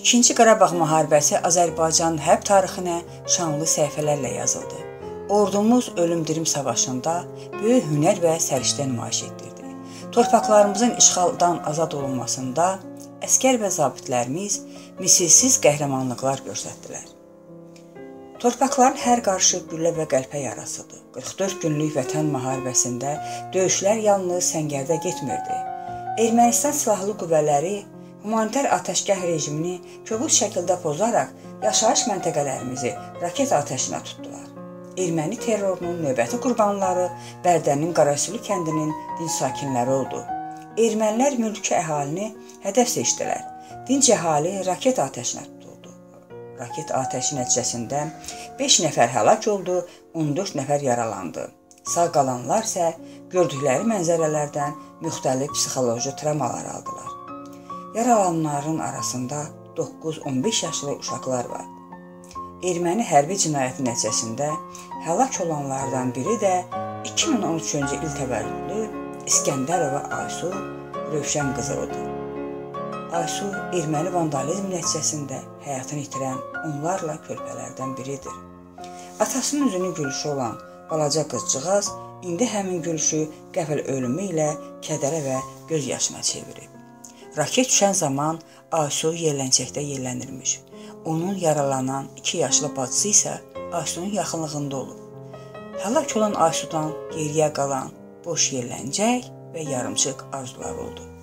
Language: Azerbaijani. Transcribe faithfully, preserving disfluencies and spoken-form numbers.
İkinci Qarabağ müharibəsi Azərbaycanın hərb tarixinə şanlı səhifələrlə yazıldı. Ordumuz ölüm-dirim savaşında böyük hünər və səriştə nümayiş etdirdi. Torpaqlarımızın işğaldan azad olunmasında əskər və zabitlərimiz misilsiz qəhrəmanlıqlar göstərdilər. Torpaqların hər qarşı güllə və qəlpə yarasıdır. qırx dörd günlük vətən müharibəsində döyüşlər yalnız səngərdə getmirdi. Ermənistan silahlı qüvvələri humanitar atəşgah rejimini kobud şəkildə pozaraq yaşayış məntəqələrimizi raket atəşinə tutdular. Erməni terrorunun növbəti qurbanları Bərdənin Qarasülü kəndinin dinc sakinləri oldu. Ermənilər mülki əhalini hədəf seçdilər. Dinc əhali raket atəşinə tutuldu. Raket atəşi nəticəsində beş nəfər həlak oldu, on dörd nəfər yaralandı. Sağ qalanlar isə gördükləri mənzərələrdən müxtəlif psixoloji travmalar aldılar. Yaralananların arasında doqquz on beş yaşlı uşaqlar var. Erməni hərbi cinayəti nəticəsində həlak olanlardan biri də iki min on üçüncü il təvəllüdlü İskəndərova Aysu Rövşən qızıdır. Aysu erməni vandalizm nəticəsində həyatını itirən onlarla körpələrdən biridir. Atasının üzünün gülüşü olan balaca qızcığaz indi həmin gülüşü qəfil ölümü ilə kədərə və göz yaşına çevirib. Raket düşən zaman Aysu yerləncəkdə yellənirmiş. Onun yaralanan iki yaşlı bacısı isə Aysunun yaxınlığında olub. Həlak olan Aysudan geriyə qalan boş yerləncək və yarımçıq arzular oldu.